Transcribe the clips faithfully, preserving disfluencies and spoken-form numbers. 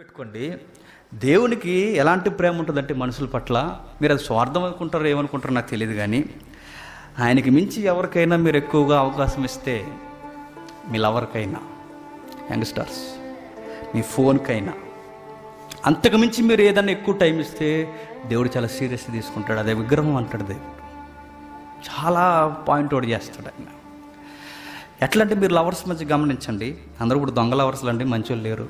పెట్టుకోండి. దేవునికి ఎలాంటి ప్రేమ ఉంటుందంటే మనుషుల పట్ల, మీరు అది స్వార్థం అనుకుంటారో ఏమనుకుంటారో నాకు తెలియదు, కానీ ఆయనకి మించి ఎవరికైనా మీరు ఎక్కువగా అవకాశం ఇస్తే, మీ లవర్కైనా, యంగ్స్టర్స్, మీ ఫోన్కైనా, అంతకు మించి మీరు ఏదైనా ఎక్కువ టైం ఇస్తే దేవుడు చాలా సీరియస్గా తీసుకుంటాడు. అదే విగ్రహం అంటాడు దేవుడు. చాలా పాయింట్ అవుట్ చేస్తాడు ఆయన. ఎట్లా అంటే మీరు లవర్స్ మధ్య గమనించండి, అందరూ ఇప్పుడు దొంగ లవర్స్లు అండి, మంచోళ్ళు లేరు.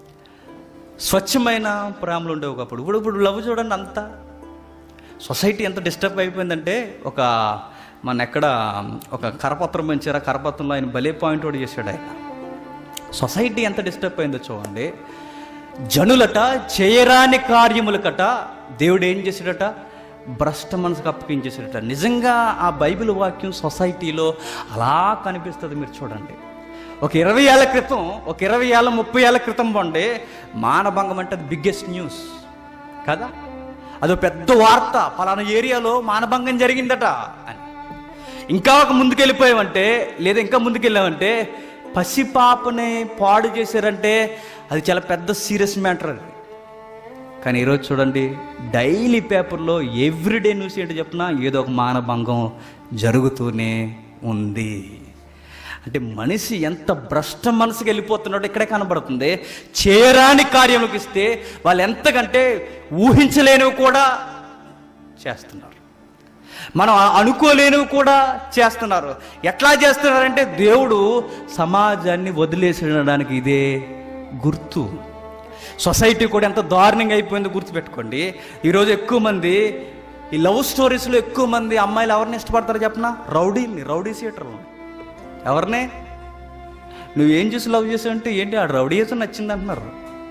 స్వచ్ఛమైన ప్రేమలు ఉండే ఒకప్పుడు. ఇప్పుడు ఇప్పుడు లవ్ చూడండి, అంతా సొసైటీ ఎంత డిస్టర్బ్ అయిపోయిందంటే, ఒక మన ఎక్కడ ఒక కరపత్రం పెంచారు, ఆ కరపత్రంలో ఆయన భలే పాయింట్ అవుట్ చేశాడు ఆయన. సొసైటీ ఎంత డిస్టర్బ్ అయిందో చూడండి. జనులట చేయరాని కార్యములకట దేవుడు ఏం చేశాడట, భ్రష్ట మనసుకు అప్పగించేసాడట. నిజంగా ఆ బైబిల్ వాక్యం సొసైటీలో అలా కనిపిస్తుంది. మీరు చూడండి, ఒక ఇరవై ఏళ్ళ క్రితం, ఒక ఇరవై ఏళ్ళ ముప్పై ఏళ్ళ క్రితం పండి మానభంగం అంటే అది బిగ్గెస్ట్ న్యూస్ కదా, అదో పెద్ద వార్త, పలానా ఏరియాలో మానభంగం జరిగిందట అని. ఇంకా ఒక ముందుకు వెళ్ళిపోయామంటే, లేదా ఇంకా ముందుకు వెళ్ళామంటే పసిపాపని పాడు చేశారంటే అది చాలా పెద్ద సీరియస్ మ్యాటర్ అది. కానీ ఈరోజు చూడండి, డైలీ పేపర్లో ఎవ్రీడే న్యూస్ ఏంటి చెప్పినా ఏదో ఒక మానభంగం జరుగుతూనే ఉంది. అంటే మనిషి ఎంత భ్రష్ట మనసుకి వెళ్ళిపోతున్నాడో ఇక్కడే కనబడుతుంది. చేరాని కార్యములకు ఇస్తే వాళ్ళు ఎంతకంటే ఊహించలేనివి కూడా చేస్తున్నారు, మనం అనుకోలేనివి కూడా చేస్తున్నారు. ఎట్లా చేస్తున్నారంటే దేవుడు సమాజాన్ని వదిలేసేయడానికి ఇదే గుర్తు. సొసైటీ కూడా ఎంత దారుణంగా అయిపోయిందో గుర్తుపెట్టుకోండి. ఈరోజు ఎక్కువ మంది ఈ లవ్ స్టోరీస్లో ఎక్కువ మంది అమ్మాయిలు ఎవరిని ఇష్టపడతారో చెప్పనా, రౌడీని, రౌడీ సీటర్లు. ఎవరినే నువ్వేం చూసి లవ్ చేసావు అంటే, ఏంటి ఆ రౌడీ చేసి నచ్చింది అంటున్నారు.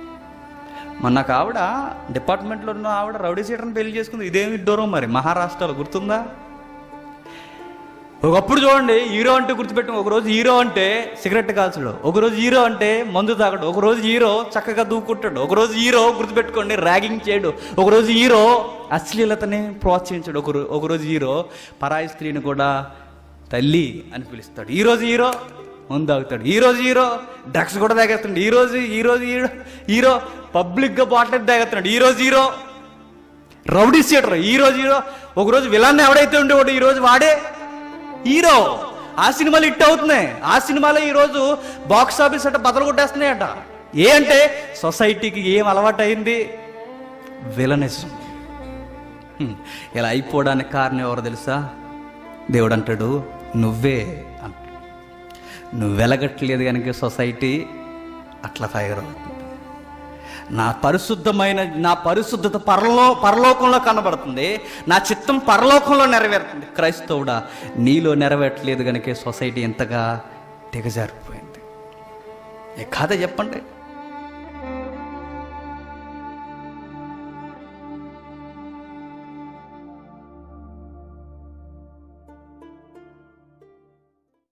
మన నాకు ఆవిడ డిపార్ట్మెంట్లో ఉన్న ఆవిడ రౌడీ సీటర్ని పెళ్లి చేసుకుంది. ఇదేమి దూరం మరి, మహారాష్ట్రలో, గుర్తుందా? ఒకప్పుడు చూడండి, హీరో అంటే గుర్తుపెట్టు, ఒకరోజు హీరో అంటే సిగరెట్ కాల్చడు, ఒకరోజు హీరో అంటే మందు తాగడు, ఒకరోజు హీరో చక్కగా దూకుంటాడు, ఒకరోజు హీరో గుర్తుపెట్టుకోండి ర్యాగింగ్ చేయడు, ఒకరోజు హీరో అశ్లీలతని ప్రోత్సహించాడు, ఒకరు ఒకరోజు హీరో పరాయి స్త్రీని కూడా తల్లి అని పిలుస్తాడు. ఈరోజు హీరో మందు తాగుతాడు, ఈరోజు హీరో డ్రగ్స్ కూడా తాగేస్తాడు, ఈరోజు ఈరోజు హీరో హీరో పబ్లిక్గా బాటిల్ తాగేస్తున్నాడు, ఈరోజు హీరో రౌడీ సీటర్, ఈరోజు హీరో ఒకరోజు విలన్ ఎవడైతే ఉండేవాడు ఈరోజు వాడే హీరో. ఆ సినిమాలు హిట్ అవుతున్నాయి, ఆ సినిమాలో ఈరోజు బాక్స్ ఆఫీస్ అట బదలు కొట్టేస్తున్నాయట. ఏ అంటే సొసైటీకి ఏం అలవాటు అయింది, విలనిజం. ఇలా అయిపోవడానికి కారణం ఎవరు తెలుసా? దేవుడు అంటాడు నువ్వే అంట. నువ్వు వెలగట్లేదు కనుక సొసైటీ అట్లా తయారవుతుంది. నా పరిశుద్ధమైన నా పరిశుద్ధత పరలో పరలోకంలో కనబడుతుంది, నా చిత్తం పరలోకంలో నెరవేరుతుంది. క్రైస్తవుడా, నీలో నెరవేరట్లేదు కనుక సొసైటీ ఎంతగా దిగజారిపోయింది. ఏ కాదా చెప్పండి.